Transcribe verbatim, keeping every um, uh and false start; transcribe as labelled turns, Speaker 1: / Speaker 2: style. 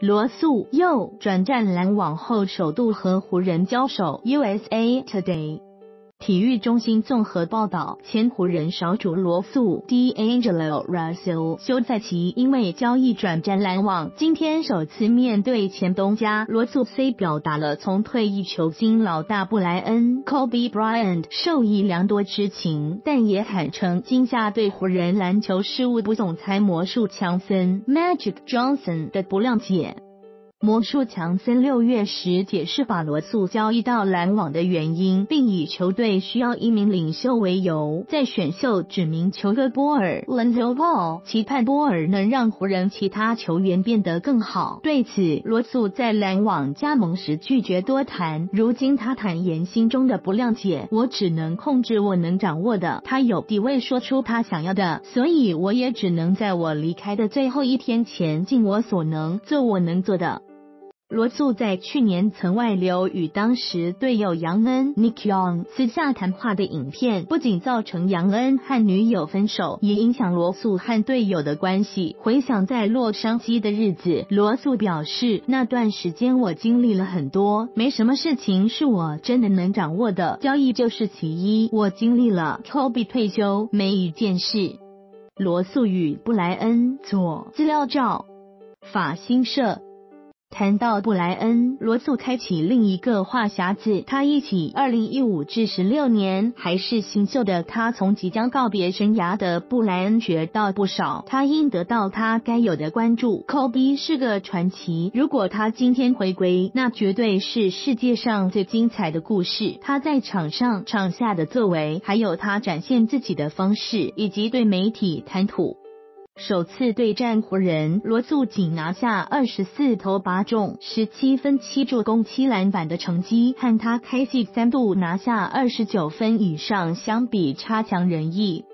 Speaker 1: 罗素又转战篮网后首度和湖人交手。U S A Today 体育中心综合报道，前湖人少主罗素 D'Angelo Russell 休赛期因为交易转战篮网，今天首次面对前东家罗素 C 表达了从退役球星老大布莱恩 Kobe Bryant 受益良多之情，但也坦诚今夏对湖人篮球事务部总裁魔术强森 Magic Johnson 的不谅解。魔术强森六月时解释把罗素交易到篮网的原因，并以球队需要一名领袖为由，在选秀指名球哥波尔 Lonzo Ball， 期盼波尔能让湖人其他球员变得更好。对此，罗素在篮网加盟时拒绝多谈，如今他坦言心中的不谅解，我只能控制我能掌握的，他有地位说出他想要的，所以我也只能在我离开的最后一天前尽我所能，做我能做的。罗素在去年曾外流与当时队友杨恩 Nick Young 私下谈话的影片，不仅造成杨恩和女友分手，也影响罗素和队友的关系。回想在洛杉矶的日子，罗素表示，那段时间我经历了很多，没什么事情是我真的能掌握的，交易就是其一，我经历了 Kobe 退休每一件事。罗素与布莱恩左资料照，法新社。谈到布莱恩，罗素开启另一个话匣子，他一起二零一五至十六年还是新秀的他，从即将告别生涯的布莱恩学到不少，他应得到他该有的关注。Kobe 是个传奇，如果他今天回归，那绝对是世界上最精彩的故事。他在场上场下的作为，还有他展现自己的方式，以及对媒体谈吐。首次对战湖人，罗素仅拿下二十四投八中十七分七助攻七篮板的成绩，和他开季三度拿下二十九分以上相比差强人意。